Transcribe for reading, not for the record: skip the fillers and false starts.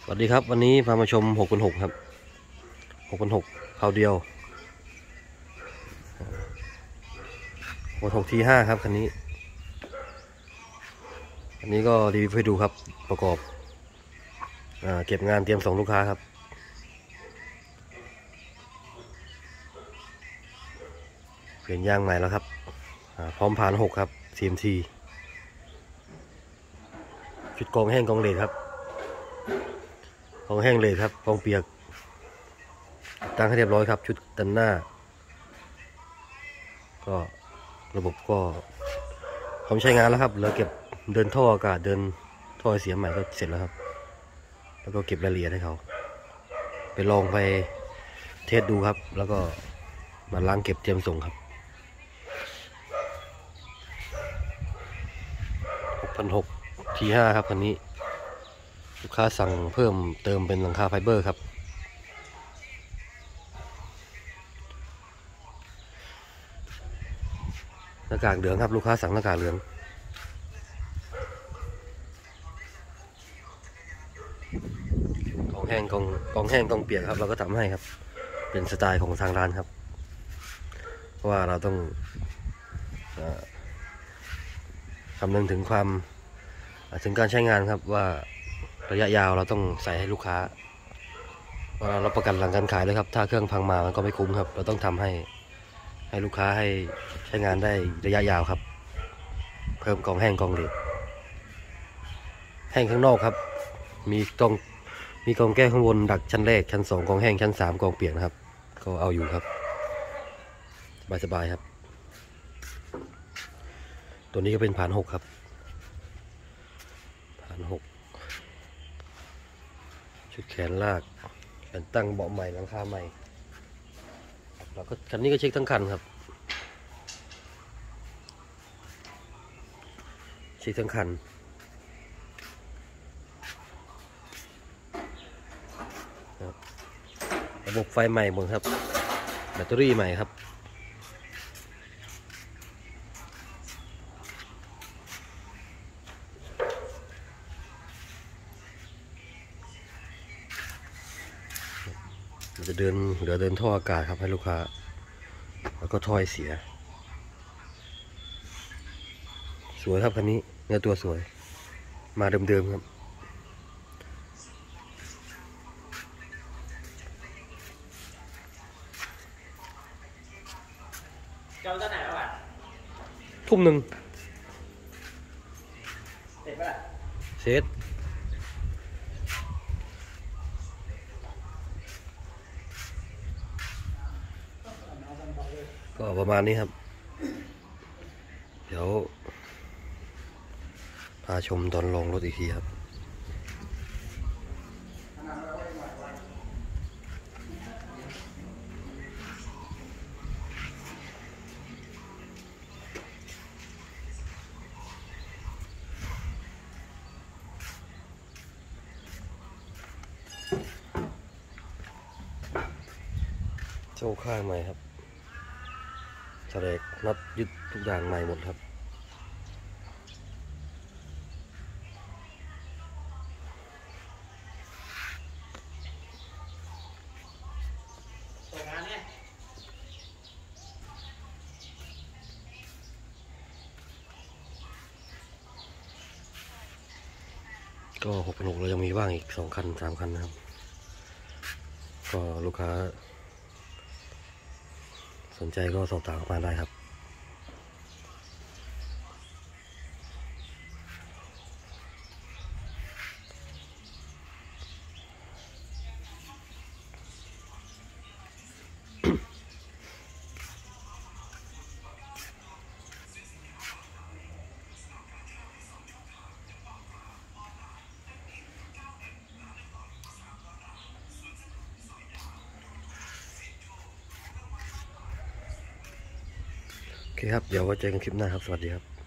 สวัสดีครับวันนี้พามาชม6x6ครับ6x6เผาเดียว6x6 T5ครับคันนี้อันนี้ก็รีวิวให้ดูครับประกอบเก็บงานเตรียมส่งลูกค้าครับเปลี่ยนยางใหม่แล้วครับพร้อมผ่าน6ครับ CMT ชุดกองแห้งกองเลดครับกองแห้งเลดครับกองเปียกตั้งให้เรียบร้อยครับชุดดันหน้าก็ระบบก็พร้อมใช้งานแล้วครับเหลือเก็บเดินท่ออากาศเดินท่อเสียใหม่ก็เสร็จแล้วครับแล้วก็เก็บรายละเอียดให้เขาไปลองไปเทสดูครับแล้วก็มาล้างเก็บเตรียมส่งครับ6,600 T5ครับคันนี้ลูกค้าสั่งเพิ่มเติมเป็นหลังคาไฟเบอร์ครับหน้ากากเหลืองครับลูกค้าสั่งหน้ากากเหลืองกองแห้งกองแห้งกองเปียกครับเราก็ทำให้ครับเป็นสไตล์ของทางร้านครับเพราะว่าเราต้องคำนึงถึงความถึงการใช้งานครับว่าระยะยาวเราต้องใส่ให้ลูกค้าว่าเราประกันหลังการขายเลยครับถ้าเครื่องพังมามันก็ไม่คุ้มครับเราต้องทำให้ลูกค้าให้ใช้งานได้ระยะยาวครับเพิ่มกองแห้งกองเหล็กแห้งข้างนอกครับมีกองแก้วข้างบนดักชั้นแรกชั้น2กองแห้งชั้น3กองเปียกนะครับก็เอาอยู่ครับสบายครับตัวนี้ก็เป็นผ่าน6ครับผ่าน6ชุดแขนลากแขนตั้งเบาะใหม่หลังคาใหม่แล้วก็คันนี้ก็เช็คทั้งคันครับเช็คทั้งคันระบบไฟใหม่หมดครับแบตเตอรี่ใหม่ครับจะเหลือเดินท่ออากาศครับให้ลูกค้าแล้วก็ท่อเสียสวยครับคันนี้เนื้อตัวสวยมาเดิมๆครับเจ้าไหนแล้วอ่ะทุ่มหนึ่งเสร็จปะล่ะเสร็จก็ประมาณนี้ครับเดี๋ยวพาชมตอนลงรถอีกทีครับโซ่ข้างใหม่ครับแฉลกน็อตยึดทุกอย่างใหม่หมดครับส่งงานเนี่ยก็6x6เรายังมีว่างอีก2 คัน 3 คันนะครับก็ลูกค้าสนใจก็สอบถามเข้ามาได้ครับโอเคครับเดี๋ยวไว้เจอกันคลิปหน้าครับสวัสดีครับ